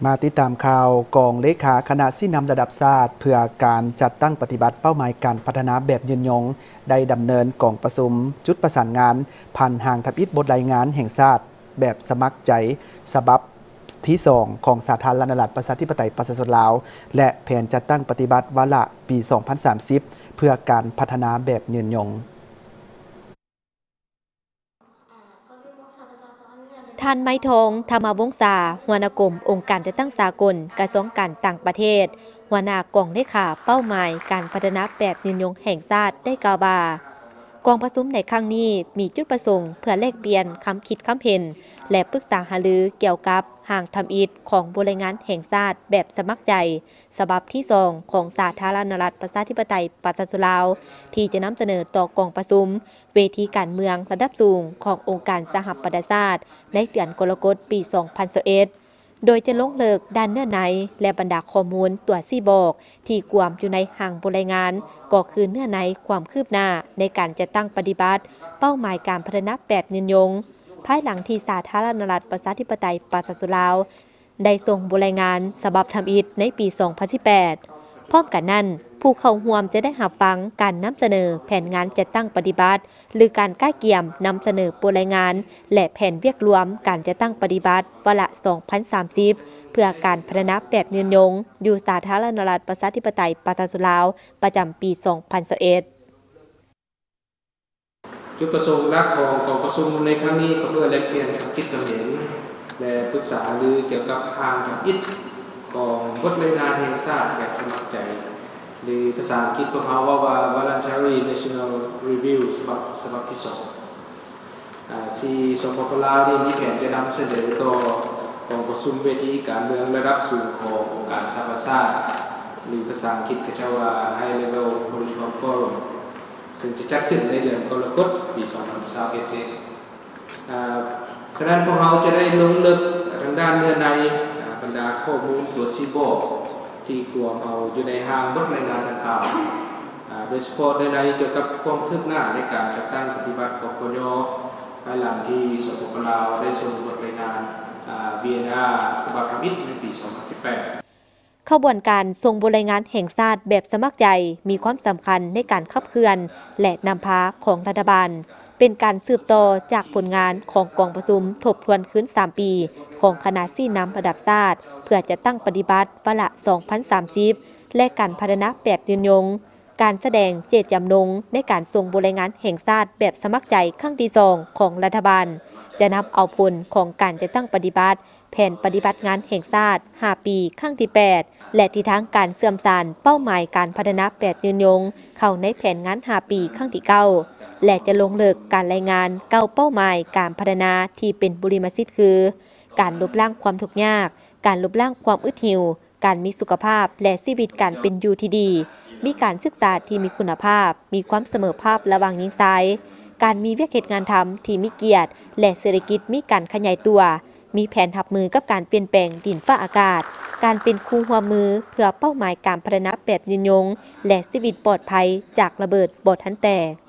มาติดตามข่าวกองเลขาคณะชี้นำระดับชาติเพื่อการจัดตั้งปฏิบัติเป้าหมายการพัฒนาแบบยืนยงได้ดำเนินกองประชุมจุดประสานงานผ่านทางทับอิฐบทรายงานแห่งชาติแบบสมัครใจฉบับที่2ของสาธารณรัฐประชาธิปไตยประชาชนลาวและแผนจัดตั้งปฏิบัติวาระปี 2030 เพื่อการพัฒนาแบบยืนยงท่านไม้ทองธรรมวงศาหัวหน้ากรมองค์การจัดตั้งสากลกระทรวงการต่างประเทศหัวหน้ากองเลขาเป้าหมายการพัฒนาแบบยืนยงแห่งชาติได้กล่าวว่ากองประชุมในครั้งนี้มีจุดประสงค์เพื่อแลกเปลี่ยนคำคิดคำเห็นและปรึกษาหารือเกี่ยวกับห่างทำอิฐของบริงานแห่งชาติแบบสมัครใจฉบับที่2ของสาธารณรัฐประชาธิปไตยประชาชนลาวที่จะนำเสนอต่อกองประชุมเวทีการเมืองระดับสูงขององค์การสหประชาชาติในเดือนกรกฎาคมปี 2021 โดยจะลงเลิกด้านเนื้อในและบรรดาข้อมูลตัวซี่บอกที่กวมอยู่ในห่างบริงานก็คือเนื้อในความคืบหน้าในการจัดตั้งปฏิบัติเป้าหมายการพัฒนาแบบยืนยงภายหลังที่สาธารณรัฐประชาธิปไตยประชาชนลาวได้ส่งบทรายงานฉบับทำอิฐในปี 2018 พร้อมกันนั้นผู้เข้าร่วมจะได้รับฟังการนำเสนอแผนงานจัดตั้งปฏิบัติหรือการก้าเกี่ยมนำเสนอบทรายงานและแผนเวียกรวมการจัดตั้งปฏิบัติวาระ 2030 เพื่อการพัฒนาแบบยืนยงอยู่สาธารณรัฐประชาธิปไตยประชาชนลาวประจำปี 2021 จุดประสงค์หลักของกองประชุมในครั้งนี้ก็เพื่อแลกเปลี่ยนความคิดความเห็นและปรึกษาหรือเกี่ยวกับทางทำอิฐของบทรายงานแห่งชาติแบบสมัครใจหรือภาษาอังกฤษพวกเขาว่า Voluntary National Review ฉบับที่2ที่สปป.ลาวนี่มีแผนจะนำเสนอต่อกองประชุมเวทีการเมืองระดับสูงขององค์การสหประชาชาติหรือภาษาอังกฤษก็จะว่า High Level Political Forumซึ่งจะจัดขึ้นในเดือนกรกฎาคมปี 2021 ฉะนั้นพวกเราจะได้ลงลึกทางด้านเนื้อในบรรดาข้อมูลตัวซีโบที่กวมเอาอยู่ในห้างบทรายงานดังกล่าวโดยเฉพาะเนื้อในเกี่ยวกับความคืบหน้าในการจัดตั้งปฏิบัติปปยภายหลังที่สปป.ลาวได้ส่งบทรายงานVNR ฉบับทำอิฐในปี 2018 ขบวนการส่งบทรายงานแห่งชาติแบบสมัครใจมีความสำคัญในการขับเคลื่อนและนำพาของรัฐบาลเป็นการสืบต่อจากผลงานของกองประชุมทบทวนคืน3 ปีของคณะชี้นำระดับชาติเพื่อจะตั้งปฏิบัติวาระ 2030 และการพัฒนาแบบยืนยงการแสดงเจตจำนงในการส่งบทรายงานแห่งชาติแบบสมัครใจครั้งที่2ของรัฐบาลจะนำเอาผลของการจะตั้งปฏิบัติแผนปฏิบัติงานแห่งชาติ5 ปีครั้งที่ 8และที่ทางการเสื่อมสานเป้าหมายการพัฒนาแบบยืนยงเข้าในแผนงาน5 ปีครั้งที่ 9และจะลงเลิกการรายงาน9เป้าหมายการพัฒนาที่เป็นบุริมสิทธิ์คือการลดล้างความทุกข์ยากการลดล้างความอึดหิวการมีสุขภาพและชีวิตการเป็นอยู่ที่ดีมีการศึกษาที่มีคุณภาพมีความเสมอภาพระหว่างหญิงชายการมีเวียกเหตุงานทำที่มีเกียรติและเศรษฐกิจมีการขยายตัวมีแผนรับมือกับการเปลี่ยนแปลงดินฟ้าอากาศการเป็นคู่หัวมือเพื่อเป้าหมายการพัฒนาแบบยืนยงและชีวิตปลอดภัยจากระเบิดบ่ทันแตก